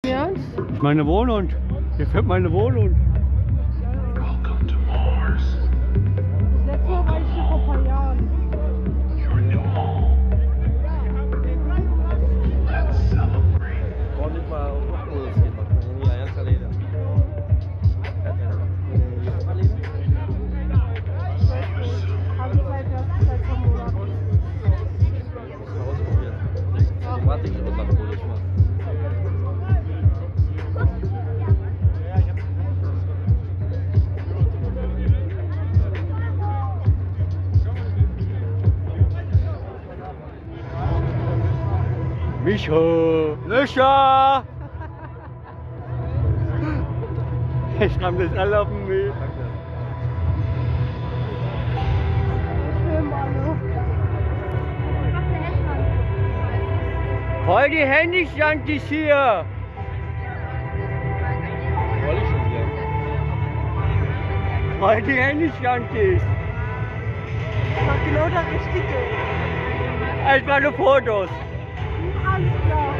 Ja? Das ist meine Wohnung. Hier fährt meine Wohnung. Das letzte Mal war ich hier vor ein paar Jahren. Braucht nicht mal auf Obdachlos gehen, man kann hier nie ganz alleine. Habe ich seit 2 Monaten. Muss man ausprobieren. Automatik Obdachlos machen. Micho! Löcher! Ich habe das alle auf dem Müll. Schön, Manu. Voll die Handy-Junkies hier! Voll ich schon wieder. Voll die Handy-Junkies! Das war genau der Richtige. Als meine Fotos! Alles klar.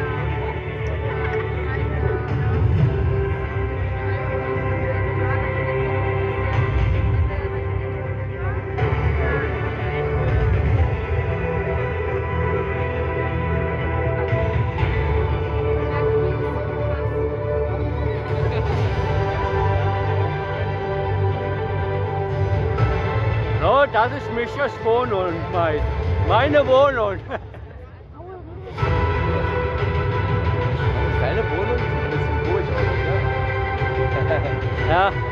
So, das ist Michas Wohnung, meine Wohnung. Deine Wohnung sieht ein bisschen ruhig aus, oder? Ja.